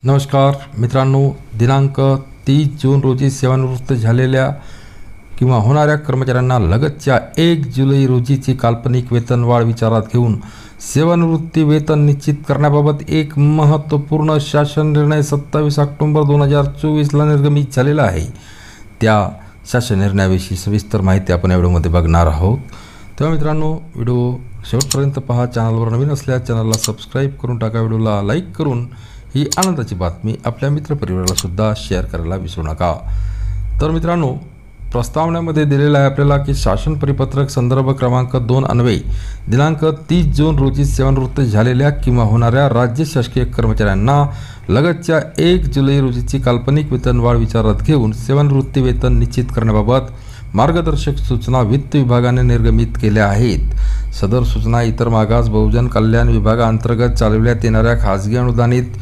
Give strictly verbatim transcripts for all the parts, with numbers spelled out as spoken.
नमस्कार मित्रांनो, दिनांक तीस जून रोजी सेवानिवृत्त झालेल्या किंवा होणाऱ्या कर्मचाऱ्यांना लगतच्या एक जुलै रोजीची काल्पनिक वेतनवाढ विचारात घेऊन सेवानिवृत्ती वेतन निश्चित करण्याबाबत एक महत्त्वपूर्ण शासन निर्णय सत्तावीस ऑक्टोबर दोन हजार चोवीसला निर्गमित झालेला आहे। त्या शासन निर्णयाविषयी सविस्तर माहिती आपण या व्हिडिओमध्ये बघणार आहोत। तेव्हा मित्रांनो, व्हिडिओ शेवटपर्यंत पहा। चॅनलवर नवीन असल्यास चॅनलला सबस्क्राईब करून टाका, व्हिडिओला लाईक करून ही आनंदाची बातमी आपल्या मित्रपरिवाराला सुद्धा शेअर करायला विसरू नका। तर मित्रांनो, प्रस्तावनेमध्ये दिलेला आहे आपल्याला की शासन परिपत्रक संदर्भ क्रमांक दोन अन्वये दिनांक तीस जून रोजी सेवानिवृत्त झालेल्या किंवा होणाऱ्या राज्य शासकीय कर्मचाऱ्यांना लगतच्या एक जुलै रोजीची काल्पनिक वेतनवाढ विचारात घेऊन सेवानिवृत्ती वेतन निश्चित करण्याबाबत मार्गदर्शक सूचना वित्त विभागाने निर्गमित केल्या आहेत। सदर सूचना इतर मागास बहुजन कल्याण विभागाअंतर्गत चालविण्यात येणाऱ्या खाजगी अनुदानित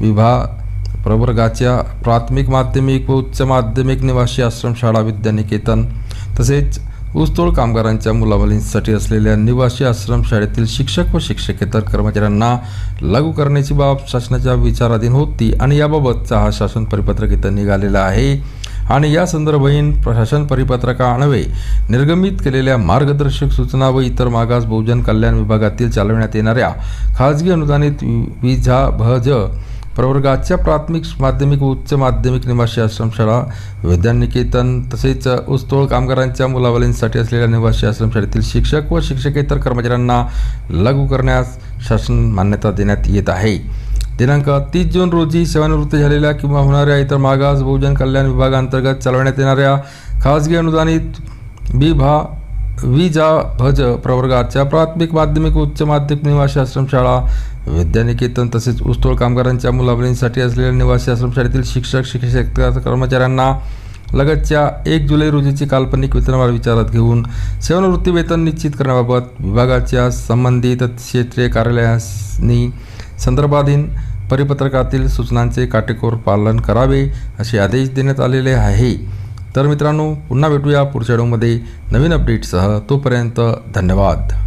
विभाग प्रवर्गाच्या प्राथमिक माध्यमिक व उच्च माध्यमिक निवासी आश्रमशाळा विद्यानिकेतन तसेच ऊसतोड कामगारांच्या मुलामुलींसाठी असलेल्या निवासी आश्रमशाळेतील शिक्षक व शिक्षकेतर कर्मचाऱ्यांना लागू करण्याची बाब शासनाच्या विचाराधीन होती आणि याबाबतचा हा शासन परिपत्रक इथं निघालेला आहे। आणि या संदर्भातील शासन परिपत्रकान्वये निर्गमित केलेल्या मार्गदर्शक सूचना व इतर मागास बहुजन कल्याण विभागातील चालविण्यात येणाऱ्या खाजगी अनुदानित विजा भज प्रवर्गाच्या प्राथमिक माध्यमिक व उच्च माध्यमिक निवासी आश्रमशाळा विद्यानिकेतन तसेच ऊसतोड कामगारांच्या मुलामुलींसाठी असलेल्या निवासी आश्रमशाळेतील शिक्षक व शिक्षकेतर कर्मचाऱ्यांना लागू करण्यास शासन मान्यता देण्यात येत आहे। दिनांक तीस जून रोजी सेवानिवृत्त झालेल्या किंवा होणाऱ्या इतर मागास बहुजन कल्याण विभागाअंतर्गत चालवण्यात येणाऱ्या खाजगी अनुदानित विभा विजा भज प्रवर्गाच्या प्राथमिक माध्यमिक उच्च माध्यमिक निवासी आश्रमशाळा विद्यानिकेतन तसेच ऊसतोड कामगारांच्या मुलामुलींसाठी असलेल्या निवासी आश्रमशाळेतील शिक्षक शिक्षक कर्मचाऱ्यांना लगतच्या एक जुलै रोजीची काल्पनिक वेतनवाढ विचारात घेऊन सेवानिवृत्ती वेतन निश्चित करण्याबाबत विभागाच्या संबंधित क्षेत्रीय कार्यालयांनी संदर्भाधीन परिपत्रकातील सूचनांचे काटेकोर पालन करावे असे आदेश देण्यात आलेले आहे। तर मित्रांनो, पुन्हा भेटूया पुढच्या व्हिडिओमध्ये नवीन अपडेटसह। तोपर्यंत धन्यवाद।